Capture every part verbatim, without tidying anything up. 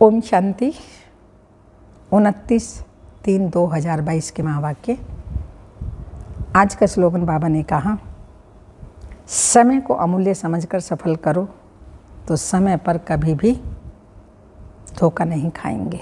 ओम शांति। उनतीस तीन दो हजार बाईस के महावाक्य। आज का स्लोगन बाबा ने कहा, समय को अमूल्य समझकर सफल करो तो समय पर कभी भी धोखा नहीं खाएंगे।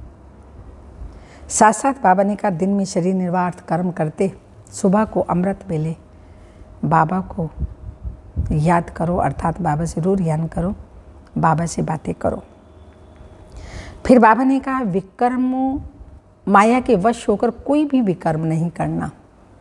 साथ साथ बाबा ने कहा, दिन में शरीर निर्वाह कर्म करते सुबह को अमृत वेले बाबा को याद करो, अर्थात बाबा से रूर ज्ञान करो, बाबा से बातें करो। फिर बाबा ने कहा, विकर्मों माया के वश होकर कोई भी विकर्म नहीं करना,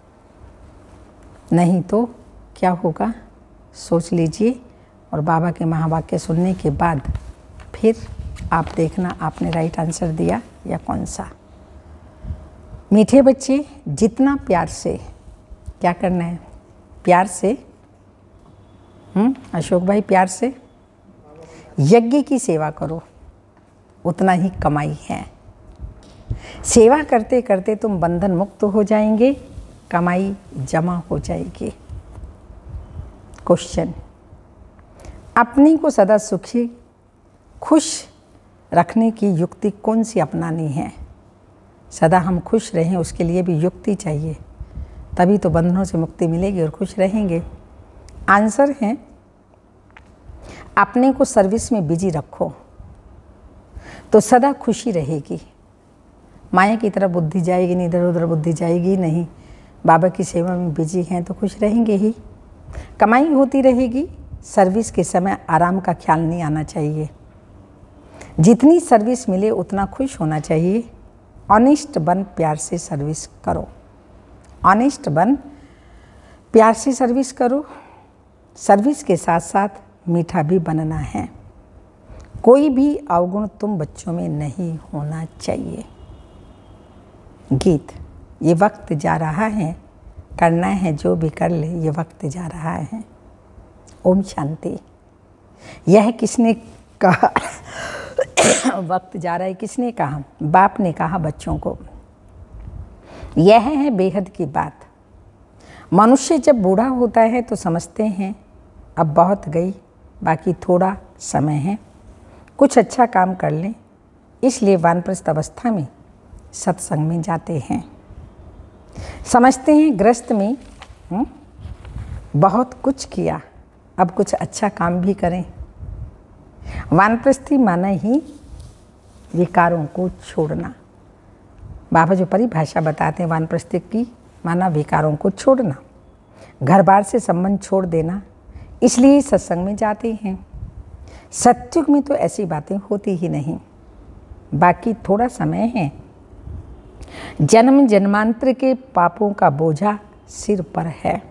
नहीं तो क्या होगा सोच लीजिए। और बाबा के महावाक्य सुनने के बाद फिर आप देखना आपने राइट आंसर दिया या कौन सा। मीठे बच्चे, जितना प्यार से क्या करना है, प्यार से हम्म अशोक भाई प्यार से यज्ञ की सेवा करो, उतना ही कमाई है। सेवा करते करते तुम बंधन मुक्त हो जाएंगे, कमाई जमा हो जाएगी। क्वेश्चन, अपनी को सदा सुखी खुश रखने की युक्ति कौन सी अपनानी है? सदा हम खुश रहें उसके लिए भी युक्ति चाहिए, तभी तो बंधनों से मुक्ति मिलेगी और खुश रहेंगे। आंसर है, अपने को सर्विस में बिजी रखो तो सदा खुशी रहेगी। माया की तरफ बुद्धि जाएगी नहीं, इधर उधर बुद्धि जाएगी नहीं। बाबा की सेवा में बिजी हैं तो खुश रहेंगे ही। कमाई होती रहेगी, सर्विस के समय आराम का ख्याल नहीं आना चाहिए। जितनी सर्विस मिले उतना खुश होना चाहिए। ऑनेस्ट बन, प्यार से सर्विस करो। ऑनेस्ट बन, प्यार से सर्विस करो। सर्विस के साथ साथ मीठा भी बनना है। कोई भी अवगुण तुम बच्चों में नहीं होना चाहिए। गीत, ये वक्त जा रहा है, करना है जो भी कर ले, ये वक्त जा रहा है। ओम शांति। यह किसने कहा? वक्त जा रहा है किसने कहा? बाप ने कहा बच्चों को। यह है बेहद की बात। मनुष्य जब बूढ़ा होता है तो समझते हैं अब बहुत गई, बाकी थोड़ा समय है, कुछ अच्छा काम कर लें। इसलिए वानप्रस्थ अवस्था में सत्संग में जाते हैं। समझते हैं गृहस्थ में हुँ? बहुत कुछ किया, अब कुछ अच्छा काम भी करें। वानप्रस्थी माना ही विकारों को छोड़ना। बाबा जो परिभाषा बताते हैं वानप्रस्थी की, माना विकारों को छोड़ना, घर बार से संबंध छोड़ देना। इसलिए सत्संग में जाते हैं। सत्युग में तो ऐसी बातें होती ही नहीं, बाकी थोड़ा समय है। जन्म जन्मांतर के पापों का बोझा सिर पर है।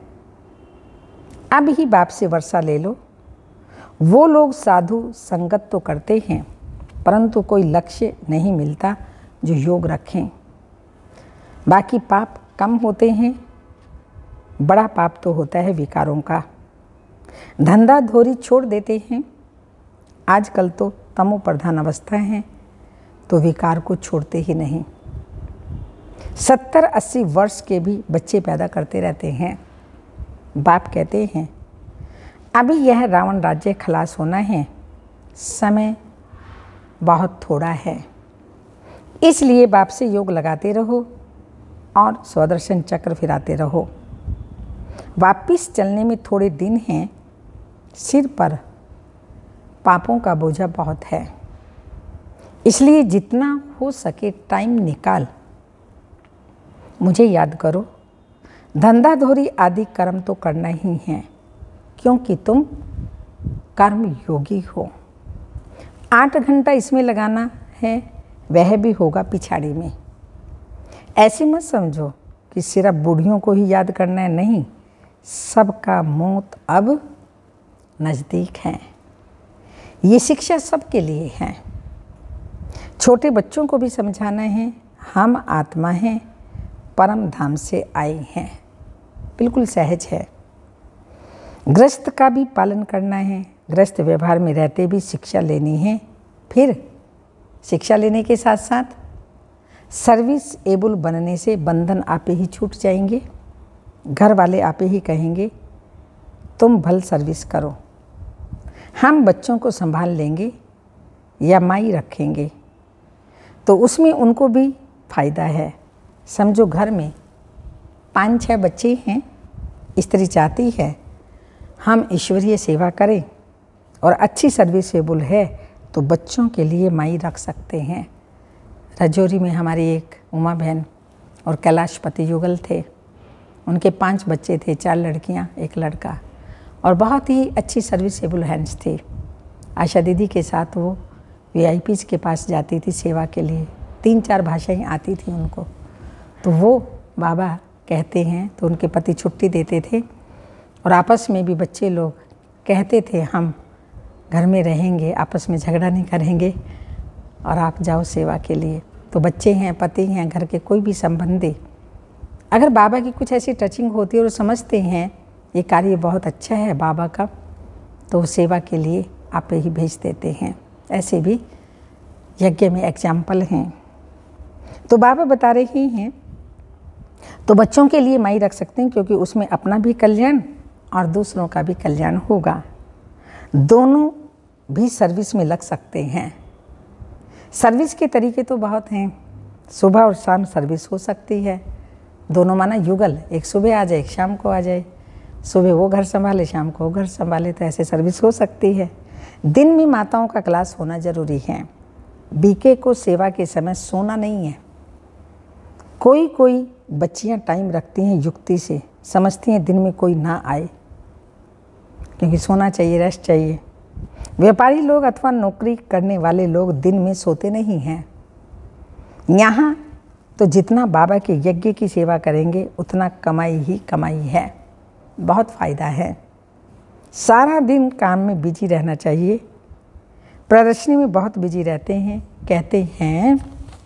अब ही बाप से वर्षा ले लो। वो लोग साधु संगत तो करते हैं, परंतु कोई लक्ष्य नहीं मिलता जो योग रखें। बाकी पाप कम होते हैं। बड़ा पाप तो होता है विकारों का। धंधा धोरी छोड़ देते हैं। आजकल तो तमो प्रधान अवस्था है तो विकार को छोड़ते ही नहीं। सत्तर अस्सी वर्ष के भी बच्चे पैदा करते रहते हैं। बाप कहते हैं अभी यह रावण राज्य खलास होना है, समय बहुत थोड़ा है। इसलिए बाप से योग लगाते रहो और स्वदर्शन चक्र फिराते रहो। वापिस चलने में थोड़े दिन हैं। सिर पर पापों का बोझा बहुत है, इसलिए जितना हो सके टाइम निकाल मुझे याद करो। धंधा धोरी आदि कर्म तो करना ही है, क्योंकि तुम कर्म योगी हो। आठ घंटा इसमें लगाना है, वह भी होगा पिछाड़ी में। ऐसे मत समझो कि सिर्फ बूढ़ियों को ही याद करना है, नहीं, सबका मौत अब नज़दीक है। ये शिक्षा सबके लिए है। छोटे बच्चों को भी समझाना है, हम आत्मा हैं, परम धाम से आए हैं। बिल्कुल सहज है। गृहस्थ का भी पालन करना है। गृहस्थ व्यवहार में रहते भी शिक्षा लेनी है। फिर शिक्षा लेने के साथ साथ सर्विस एबल बनने से बंधन आपे ही छूट जाएंगे। घर वाले आपे ही कहेंगे तुम भल सर्विस करो, हम बच्चों को संभाल लेंगे। या माई रखेंगे तो उसमें उनको भी फायदा है। समझो घर में पाँच छः बच्चे हैं, स्त्री चाहती है हम ईश्वरीय सेवा करें और अच्छी सर्विसेबल है तो बच्चों के लिए माई रख सकते हैं। रजौरी में हमारी एक उमा बहन और कैलाशपति युगल थे, उनके पांच बच्चे थे, चार लड़कियां एक लड़का, और बहुत ही अच्छी सर्विसेबल हैंड्स थे। आशा दीदी के साथ वो वीआईपीज़ के पास जाती थी सेवा के लिए, तीन चार भाषाएं आती थी उनको। तो वो बाबा कहते हैं तो उनके पति छुट्टी देते थे और आपस में भी बच्चे लोग कहते थे हम घर में रहेंगे, आपस में झगड़ा नहीं करेंगे और आप जाओ सेवा के लिए। तो बच्चे हैं, पति हैं, घर के कोई भी संबंधी अगर बाबा की कुछ ऐसी टचिंग होती है और समझते हैं ये कार्य बहुत अच्छा है बाबा का, तो सेवा के लिए आप ही भेज देते हैं। ऐसे भी यज्ञ में एग्जाम्पल हैं। तो बाबा बता रहे हैं तो बच्चों के लिए माई रख सकते हैं क्योंकि उसमें अपना भी कल्याण और दूसरों का भी कल्याण होगा। दोनों भी सर्विस में लग सकते हैं। सर्विस के तरीके तो बहुत हैं, सुबह और शाम सर्विस हो सकती है। दोनों माना युगल, एक सुबह आ जाए एक शाम को आ जाए, सुबह वो घर संभाले शाम को वो घर संभाले, तो ऐसे सर्विस हो सकती है। दिन में माताओं का क्लास होना जरूरी है। बीके को सेवा के समय सोना नहीं है। कोई कोई बच्चियां टाइम रखती हैं युक्ति से, समझती हैं दिन में कोई ना आए क्योंकि सोना चाहिए, रेस्ट चाहिए। व्यापारी लोग अथवा नौकरी करने वाले लोग दिन में सोते नहीं हैं। यहाँ तो जितना बाबा के यज्ञ की सेवा करेंगे उतना कमाई ही कमाई है, बहुत फ़ायदा है। सारा दिन काम में बिजी रहना चाहिए। प्रदर्शनी में बहुत बिजी रहते हैं। कहते हैं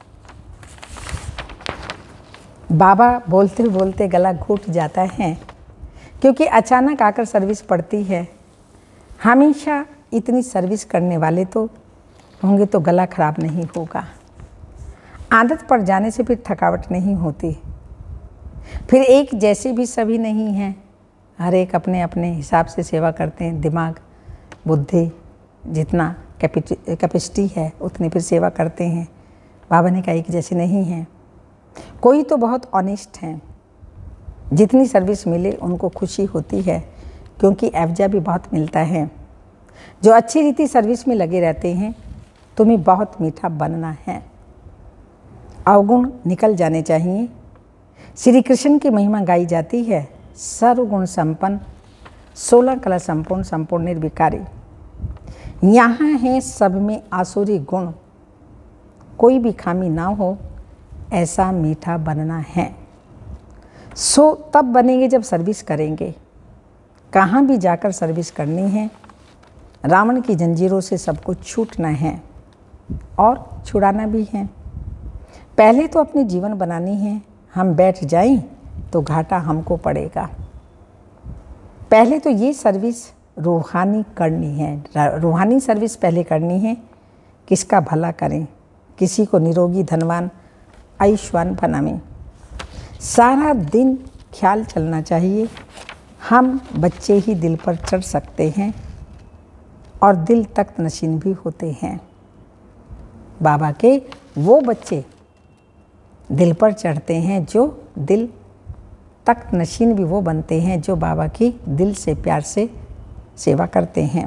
बाबा बोलते बोलते गला घुट जाता है क्योंकि अचानक आकर सर्विस पड़ती है। हमेशा इतनी सर्विस करने वाले तो होंगे तो गला खराब नहीं होगा। आदत पड़ जाने से फिर थकावट नहीं होती। फिर एक जैसे भी सभी नहीं हैं, हर एक अपने अपने हिसाब से सेवा करते हैं। दिमाग बुद्धि जितना कैपेसिटी है उतनी फिर सेवा करते हैं। बाबा ने कहा एक जैसे नहीं हैं। कोई तो बहुत ऑनेस्ट हैं, जितनी सर्विस मिले उनको खुशी होती है क्योंकि एवजा भी बहुत मिलता है। जो अच्छी रीति सर्विस में लगे रहते हैं तुम्हें बहुत मीठा बनना है। अवगुण निकल जाने चाहिए। श्री कृष्ण की महिमा गाई जाती है। सर्वगुण संपन्न, सोलह कला संपूर्ण, संपूर्ण निर्विकारी। यहाँ है सब में आसुरी गुण, कोई भी खामी ना हो, ऐसा मीठा बनना है। सो तब बनेंगे जब सर्विस करेंगे। कहाँ भी जाकर सर्विस करनी है। रावण की जंजीरों से सबको छूटना है और छुड़ाना भी है। पहले तो अपनी जीवन बनानी है। हम बैठ जाएं तो घाटा हमको पड़ेगा। पहले तो ये सर्विस रूहानी करनी है। रूहानी सर्विस पहले करनी है। किसका भला करें, किसी को निरोगी धनवान आयुष्मान बनावें। सारा दिन ख्याल चलना चाहिए। हम बच्चे ही दिल पर चढ़ सकते हैं और दिल तख्त नशीन भी होते हैं। बाबा के वो बच्चे दिल पर चढ़ते हैं जो दिल तख्त नशीन भी वो बनते हैं जो बाबा की दिल से प्यार से सेवा करते हैं।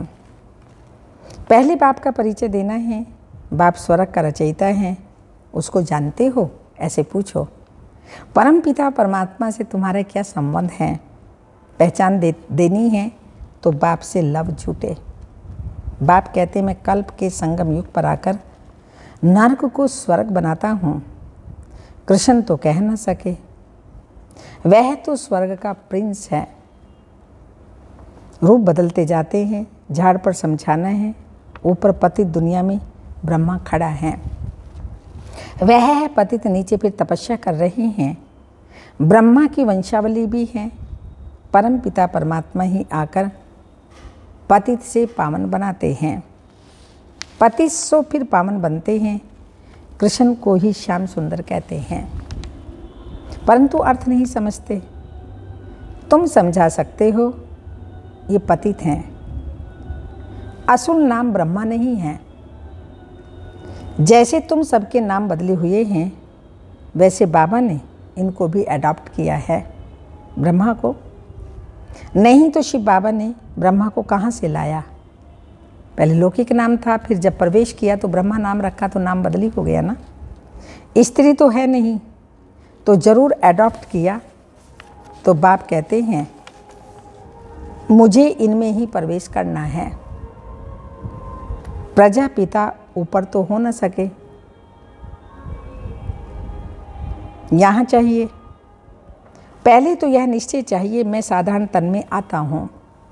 पहले बाप का परिचय देना है। बाप स्वर्ग का रचयिता है, उसको जानते हो? ऐसे पूछो। परम पिता परमात्मा से तुम्हारा क्या संबंध है? पहचान दे देनी है तो बाप से लव झूठे। बाप कहते मैं कल्प के संगम युग पर आकर नरक को स्वर्ग बनाता हूँ। कृष्ण तो कह न सके, वह तो स्वर्ग का प्रिंस है। रूप बदलते जाते हैं, झाड़ पर समझाना है। ऊपर पतित दुनिया में ब्रह्मा खड़ा है, वह है पतित नीचे फिर तपस्या कर रहे हैं। ब्रह्मा की वंशावली भी है। परम पिता परमात्मा ही आकर पतित से पावन बनाते हैं। पतित सो फिर पावन बनते हैं। कृष्ण को ही श्याम सुंदर कहते हैं, परंतु अर्थ नहीं समझते। तुम समझा सकते हो, ये पतित हैं। असुल नाम ब्रह्मा नहीं है, जैसे तुम सबके नाम बदले हुए हैं वैसे बाबा ने इनको भी अडॉप्ट किया है। ब्रह्मा को नहीं तो शिव बाबा ने ब्रह्मा को कहाँ से लाया? पहले लौकिक नाम था, फिर जब प्रवेश किया तो ब्रह्मा नाम रखा तो नाम बदली हो गया ना। स्त्री तो है नहीं तो ज़रूर अडॉप्ट किया। तो बाप कहते हैं मुझे इनमें ही प्रवेश करना है। प्रजापिता ऊपर तो हो न सके, यहाँ चाहिए। पहले तो यह निश्चय चाहिए मैं साधारण तन में आता हूँ।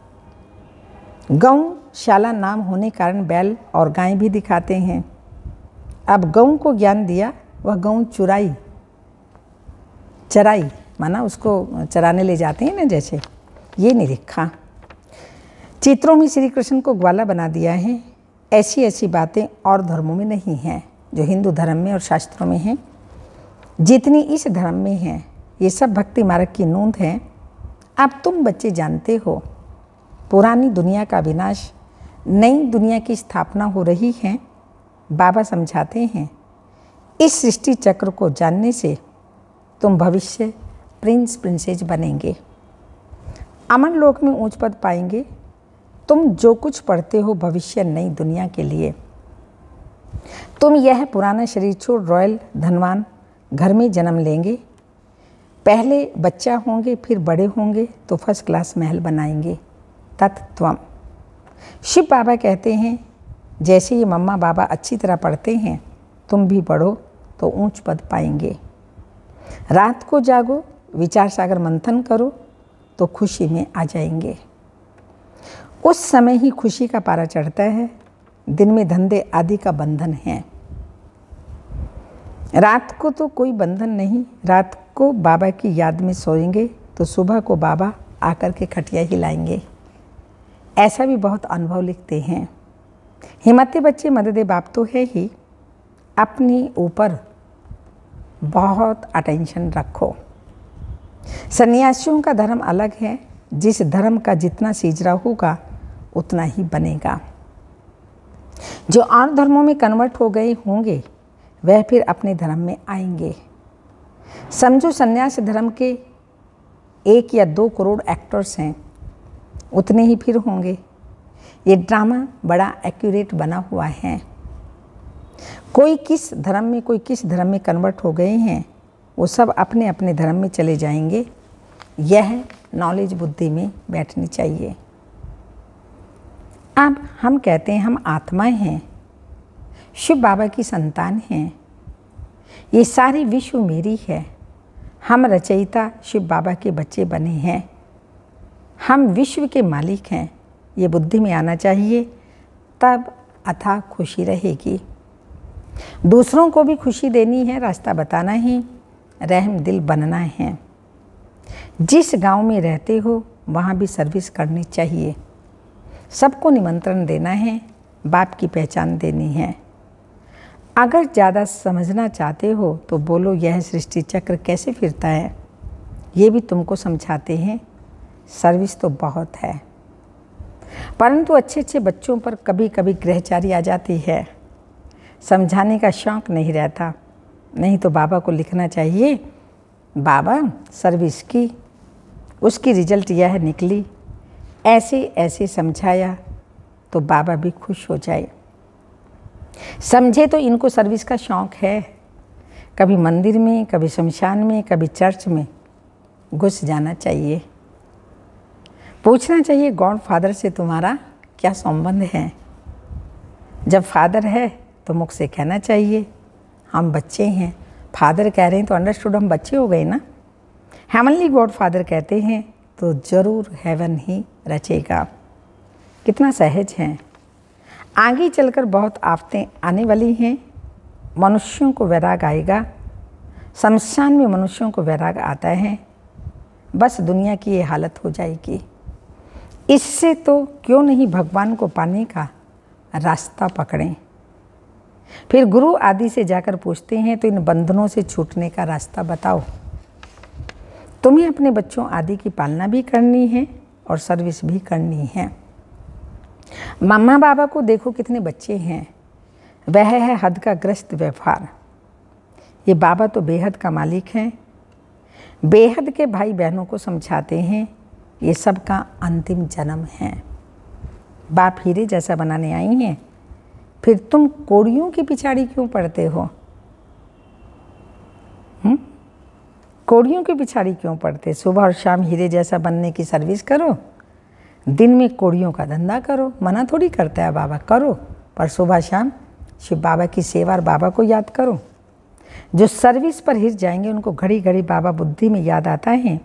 गौशाला नाम होने कारण बैल और गाय भी दिखाते हैं। अब गऊ को ज्ञान दिया, वह गऊ चुराई चराई माना उसको चराने ले जाते हैं ना, जैसे ये नहीं लिखा। चित्रों में श्री कृष्ण को ग्वाला बना दिया है। ऐसी ऐसी बातें और धर्मों में नहीं हैं जो हिंदू धर्म में और शास्त्रों में हैं। जितनी इस धर्म में हैं ये सब भक्ति मार्ग की नोंद है। अब तुम बच्चे जानते हो पुरानी दुनिया का विनाश, नई दुनिया की स्थापना हो रही है। बाबा समझाते हैं इस सृष्टि चक्र को जानने से तुम भविष्य प्रिंस प्रिंसेस बनेंगे, अमन लोक में ऊंच पद पाएंगे। तुम जो कुछ पढ़ते हो भविष्य नई दुनिया के लिए। तुम यह पुराना शरीर छोड़ रॉयल धनवान घर में जन्म लेंगे। पहले बच्चा होंगे, फिर बड़े होंगे तो फर्स्ट क्लास महल बनाएंगे। तत्त्वम। शिव बाबा कहते हैं जैसे ये मम्मा बाबा अच्छी तरह पढ़ते हैं तुम भी पढ़ो तो ऊंच पद पाएंगे। रात को जागो, विचार सागर मंथन करो तो खुशी में आ जाएंगे। उस समय ही खुशी का पारा चढ़ता है। दिन में धंधे आदि का बंधन है, रात को तो कोई बंधन नहीं। रात को बाबा की याद में सोएंगे तो सुबह को बाबा आकर के खटिया हिलाएंगे। ऐसा भी बहुत अनुभव लिखते हैं। हिम्मती बच्चे मदद बाप तो है ही, अपनी ऊपर बहुत अटेंशन रखो। सन्यासियों का धर्म अलग है। जिस धर्म का जितना सीजरा होगा उतना ही बनेगा। जो और धर्मों में कन्वर्ट हो गए होंगे वह फिर अपने धर्म में आएंगे। समझो सन्यास धर्म के एक या दो करोड़ एक्टर्स हैं, उतने ही फिर होंगे। ये ड्रामा बड़ा एक्यूरेट बना हुआ है। कोई किस धर्म में कोई किस धर्म में कन्वर्ट हो गए हैं, वो सब अपने अपने धर्म में चले जाएंगे। यह नॉलेज बुद्धि में बैठनी चाहिए। अब हम कहते हैं हम आत्माएं हैं, शिव बाबा की संतान हैं। ये सारी विश्व मेरी है। हम रचयिता शिव बाबा के बच्चे बने हैं। हम विश्व के मालिक हैं। ये बुद्धि में आना चाहिए, तब अथाह खुशी रहेगी। दूसरों को भी खुशी देनी है, रास्ता बताना है, रहम दिल बनना है। जिस गांव में रहते हो वहाँ भी सर्विस करनी चाहिए। सबको निमंत्रण देना है, बाप की पहचान देनी है। अगर ज़्यादा समझना चाहते हो तो बोलो यह सृष्टि चक्र कैसे फिरता है, ये भी तुमको समझाते हैं। सर्विस तो बहुत है, परंतु अच्छे अच्छे बच्चों पर कभी कभी ग्रहचारी आ जाती है। समझाने का शौक़ नहीं रहता। नहीं तो बाबा को लिखना चाहिए, बाबा सर्विस की, उसकी रिजल्ट यह निकली, ऐसे ऐसे समझाया तो बाबा भी खुश हो जाए। समझे तो इनको सर्विस का शौक़ है। कभी मंदिर में, कभी शमशान में, कभी चर्च में घुस जाना चाहिए। पूछना चाहिए गॉड फादर से तुम्हारा क्या संबंध है। जब फादर है तो मुख से कहना चाहिए हम बच्चे हैं। फादर कह रहे हैं तो अंडरस्टूड हम बच्चे हो गए ना। हेवनली गॉड फादर कहते हैं तो ज़रूर हेवन ही रचेगा। कितना सहज है। आगे चलकर बहुत आफतें आने वाली हैं। मनुष्यों को वैराग आएगा। शमशान में मनुष्यों को वैराग आता है। बस दुनिया की ये हालत हो जाएगी। इससे तो क्यों नहीं भगवान को पाने का रास्ता पकड़ें। फिर गुरु आदि से जाकर पूछते हैं तो इन बंधनों से छूटने का रास्ता बताओ। तुम्हें अपने बच्चों आदि की पालना भी करनी है और सर्विस भी करनी है। मम्मा बाबा को देखो कितने बच्चे हैं। वह है हद का ग्रस्त व्यवहार। ये बाबा तो बेहद का मालिक हैं, बेहद के भाई बहनों को समझाते हैं ये सब का अंतिम जन्म है। बाप हीरे जैसा बनाने आई हैं, फिर तुम कोड़ियों की पिछाड़ी क्यों पड़ते हो? हुँ? कोड़ियों की पिछाड़ी क्यों पड़ते? सुबह और शाम हीरे जैसा बनने की सर्विस करो, दिन में कोड़ियों का धंधा करो। मना थोड़ी करता है बाबा, करो, पर सुबह शाम शिव बाबा की सेवा और बाबा को याद करो। जो सर्विस पर हिर जाएंगे उनको घड़ी घड़ी बाबा बुद्धि में याद आता है,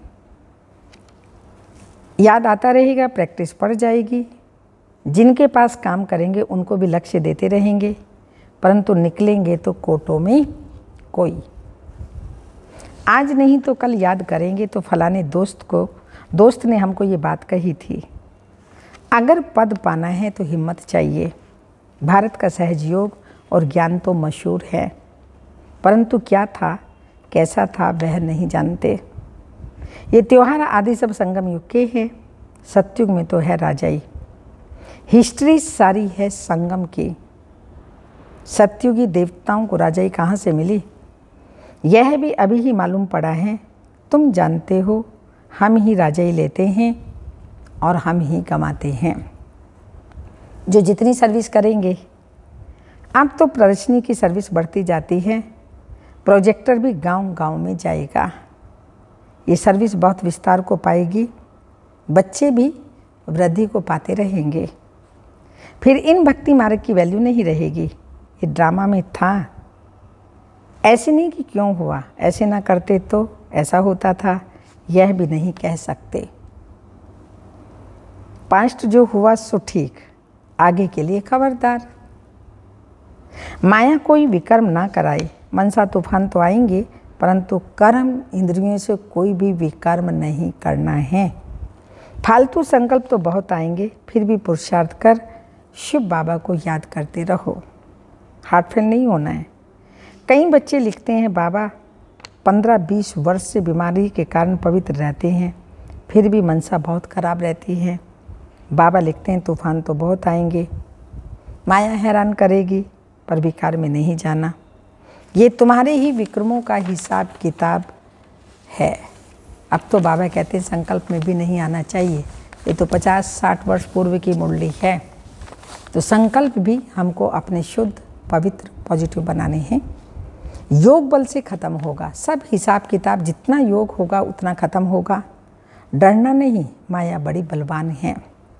याद आता रहेगा, प्रैक्टिस पड़ जाएगी। जिनके पास काम करेंगे उनको भी लक्ष्य देते रहेंगे, परंतु निकलेंगे तो कोटों में कोई। आज नहीं तो कल याद करेंगे तो फलाने दोस्त को दोस्त ने हमको ये बात कही थी। अगर पद पाना है तो हिम्मत चाहिए। भारत का सहज योग और ज्ञान तो मशहूर है, परंतु क्या था, कैसा था, वह नहीं जानते। ये त्योहार आदि सब संगम युग के हैं। सतयुग में तो है राजाई, हिस्ट्री सारी है संगम की। सतयुगी देवताओं को राजाई कहाँ से मिली, यह भी अभी ही मालूम पड़ा है। तुम जानते हो, हम ही राजाई लेते हैं और हम ही कमाते हैं। जो जितनी सर्विस करेंगे, अब तो प्रदर्शनी की सर्विस बढ़ती जाती है, प्रोजेक्टर भी गांव-गांव में जाएगा। ये सर्विस बहुत विस्तार को पाएगी, बच्चे भी वृद्धि को पाते रहेंगे। फिर इन भक्ति मार्ग की वैल्यू नहीं रहेगी। ये ड्रामा में था, ऐसे नहीं कि क्यों हुआ, ऐसे ना करते तो ऐसा होता था, यह भी नहीं कह सकते। पास्ट जो हुआ सो ठीक, आगे के लिए खबरदार। माया कोई विकर्म ना कराए। मनसा तूफान तो आएंगे, परंतु कर्म इंद्रियों से कोई भी विकर्म नहीं करना है। फालतू संकल्प तो बहुत आएंगे, फिर भी पुरुषार्थ कर शिव बाबा को याद करते रहो। हार्ट फेल नहीं होना है। कई बच्चे लिखते हैं, बाबा पंद्रह बीस वर्ष से बीमारी के कारण पवित्र रहते हैं, फिर भी मनसा बहुत खराब रहती है। बाबा लिखते हैं, तूफान तो बहुत आएंगे, माया हैरान करेगी, पर विकार में नहीं जाना। ये तुम्हारे ही विक्रमों का हिसाब किताब है। अब तो बाबा कहते हैं संकल्प में भी नहीं आना चाहिए। ये तो पचास साठ वर्ष पूर्व की मुरली है। तो संकल्प भी हमको अपने शुद्ध पवित्र पॉजिटिव बनाने हैं। योग बल से ख़त्म होगा सब हिसाब किताब, जितना योग होगा उतना ख़त्म होगा। डरना नहीं, माया बड़ी बलवान है,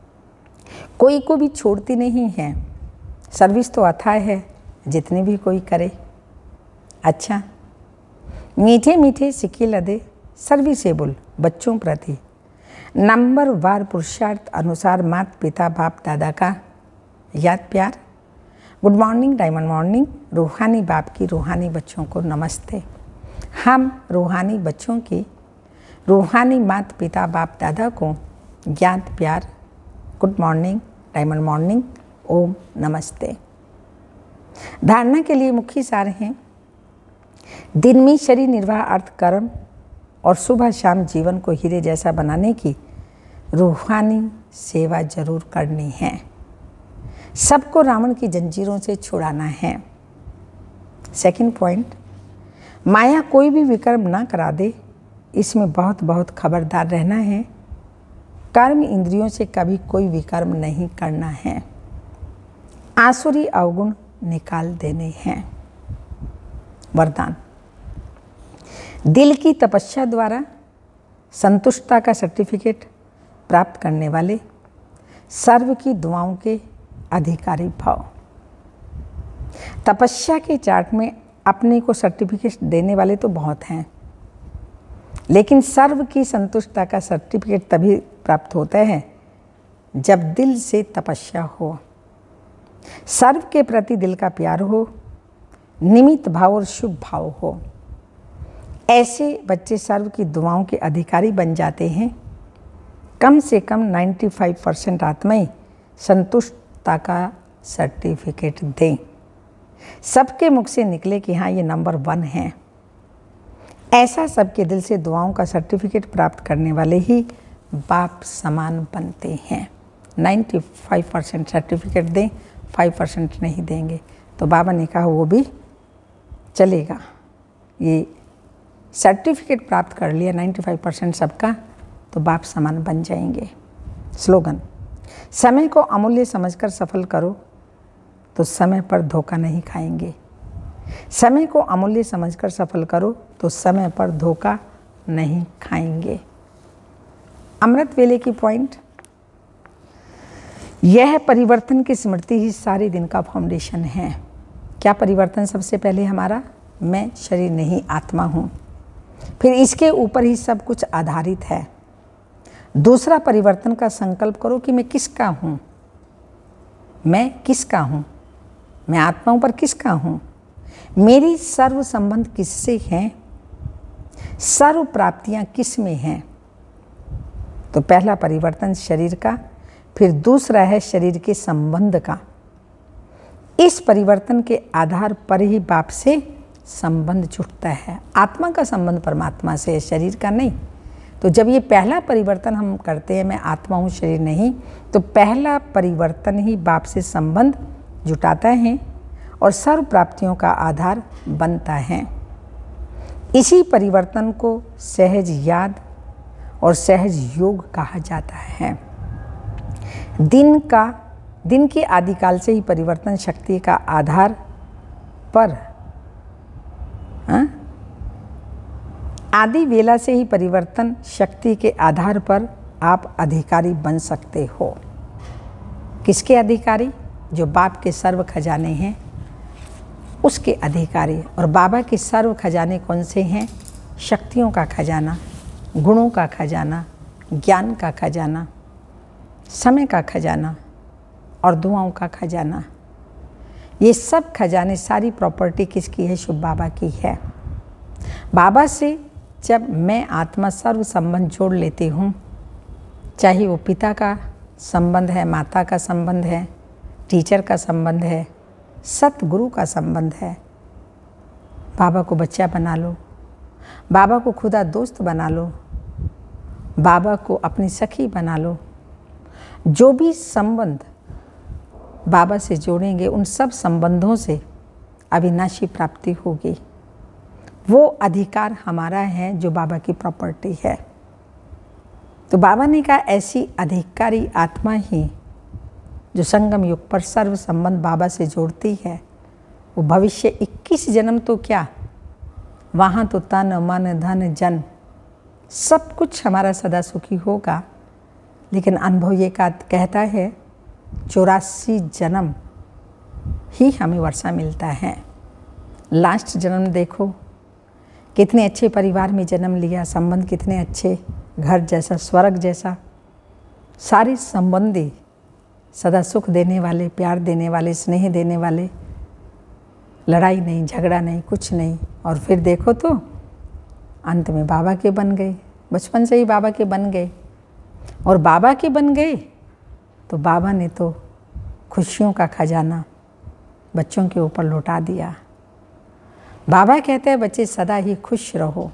कोई को भी छोड़ती नहीं है। सर्विस तो अथाह है, जितने भी कोई करे। अच्छा, मीठे मीठे सिक्के लदे सर्विसेबल बच्चों प्रति नंबर वार पुरुषार्थ अनुसार माता पिता बाप दादा का याद प्यार। Good morning, diamond morning. रूहानी बाप की रूहानी बच्चों को नमस्ते। हम रूहानी बच्चों की रूहानी माता पिता बाप दादा को याद प्यार, good morning, diamond morning, Om नमस्ते। धारणा के लिए मुख्य सार हैं, दिन में शरीर निर्वाह अर्थ कर्म और सुबह शाम जीवन को हीरे जैसा बनाने की रूहानी सेवा जरूर करनी है। सबको रावण की जंजीरों से छुड़ाना है। सेकंड पॉइंट, माया कोई भी विकर्म ना करा दे, इसमें बहुत बहुत खबरदार रहना है। कर्म इंद्रियों से कभी कोई विकर्म नहीं करना है। आसुरी अवगुण निकाल देने हैं। वरदान, दिल की तपस्या द्वारा संतुष्टता का सर्टिफिकेट प्राप्त करने वाले सर्व की दुआओं के अधिकारी भाव। तपस्या के चार्ट में अपने को सर्टिफिकेट देने वाले तो बहुत हैं, लेकिन सर्व की संतुष्टता का सर्टिफिकेट तभी प्राप्त होता है जब दिल से तपस्या हो, सर्व के प्रति दिल का प्यार हो, निमित्त भाव और शुभ भाव हो। ऐसे बच्चे सर्व की दुआओं के अधिकारी बन जाते हैं। कम से कम पचानवे परसेंट आत्माएं संतुष्टता का सर्टिफिकेट दें। सबके मुख से निकले कि हाँ ये नंबर वन है। ऐसा सबके दिल से दुआओं का सर्टिफिकेट प्राप्त करने वाले ही बाप समान बनते हैं। पचानवे परसेंट सर्टिफिकेट दें, पाँच परसेंट नहीं देंगे। तो बाबा ने कहा वो भी चलेगा। ये सर्टिफिकेट प्राप्त कर लिया पचानवे परसेंट सबका, तो बाप समान बन जाएंगे। स्लोगन, समय को अमूल्य समझकर सफल करो तो समय पर धोखा नहीं खाएंगे। समय को अमूल्य समझकर सफल करो तो समय पर धोखा नहीं खाएंगे। अमृत वेले की पॉइंट, यह परिवर्तन की स्मृति ही सारे दिन का फाउंडेशन है। क्या परिवर्तन? सबसे पहले हमारा मैं शरीर नहीं आत्मा हूँ, फिर इसके ऊपर ही सब कुछ आधारित है। दूसरा, परिवर्तन का संकल्प करो कि मैं किसका हूँ, मैं किसका हूँ, मैं आत्मा हूँ पर किसका हूँ, मेरी सर्व संबंध किससे हैं, सर्व प्राप्तियाँ किस में हैं। तो पहला परिवर्तन शरीर का, फिर दूसरा है शरीर के संबंध का। इस परिवर्तन के आधार पर ही बाप से संबंध जुड़ता है। आत्मा का संबंध परमात्मा से है, शरीर का नहीं। तो जब ये पहला परिवर्तन हम करते हैं, मैं आत्मा हूँ शरीर नहीं, तो पहला परिवर्तन ही बाप से संबंध जुटाता है और सर्व प्राप्तियों का आधार बनता है। इसी परिवर्तन को सहज याद और सहज योग कहा जाता है। दिन का दिन के आदिकाल से ही परिवर्तन शक्ति का आधार पर, हाँ? आदि वेला से ही परिवर्तन शक्ति के आधार पर आप अधिकारी बन सकते हो। किसके अधिकारी? जो बाप के सर्व खजाने हैं उसके अधिकारी। और बाबा के सर्व खजाने कौन से हैं? शक्तियों का खजाना, गुणों का खजाना, ज्ञान का खजाना, समय का खजाना और दुआओं का खजाना। ये सब खजाने, सारी प्रॉपर्टी किसकी है? शुभ बाबा की है। बाबा से जब मैं आत्मा सर्व संबंध जोड़ लेती हूँ, चाहे वो पिता का संबंध है, माता का संबंध है, टीचर का संबंध है, सतगुरु का संबंध है, बाबा को बच्चा बना लो, बाबा को खुदा दोस्त बना लो, बाबा को अपनी सखी बना लो। जो भी संबंध बाबा से जोड़ेंगे, उन सब संबंधों से अविनाशी प्राप्ति होगी। वो अधिकार हमारा है जो बाबा की प्रॉपर्टी है। तो बाबा ने कहा ऐसी अधिकारी आत्मा ही जो संगम युग पर सर्व संबंध बाबा से जोड़ती है, वो भविष्य इक्कीस जन्म तो क्या, वहाँ तो तन मन धन जन सब कुछ हमारा सदा सुखी होगा। लेकिन अनुभव ये का कहता है चौरासी जन्म ही हमें वर्षा मिलता है। लास्ट जन्म देखो, कितने अच्छे परिवार में जन्म लिया, संबंध कितने अच्छे, घर जैसा, स्वर्ग जैसा, सारे संबंधी सदा सुख देने वाले, प्यार देने वाले, स्नेह देने वाले, लड़ाई नहीं, झगड़ा नहीं, कुछ नहीं। और फिर देखो तो अंत में बाबा के बन गए, बचपन से ही बाबा के बन गए। और बाबा के बन गए तो बाबा ने तो खुशियों का खजाना बच्चों के ऊपर लौटा दिया। बाबा कहते हैं बच्चे सदा ही खुश रहो,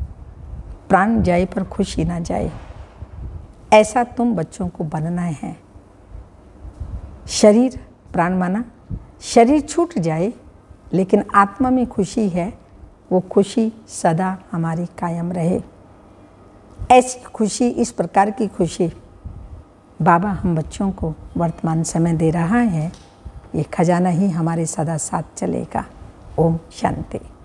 प्राण जाए पर खुशी ना जाए। ऐसा तुम बच्चों को बनना है। शरीर, प्राण माना, शरीर छूट जाए लेकिन आत्मा में खुशी है, वो खुशी सदा हमारी कायम रहे। ऐसी खुशी, इस प्रकार की खुशी बाबा हम बच्चों को वर्तमान समय दे रहा है। ये खजाना ही हमारे सदा साथ चलेगा। ओम शांति।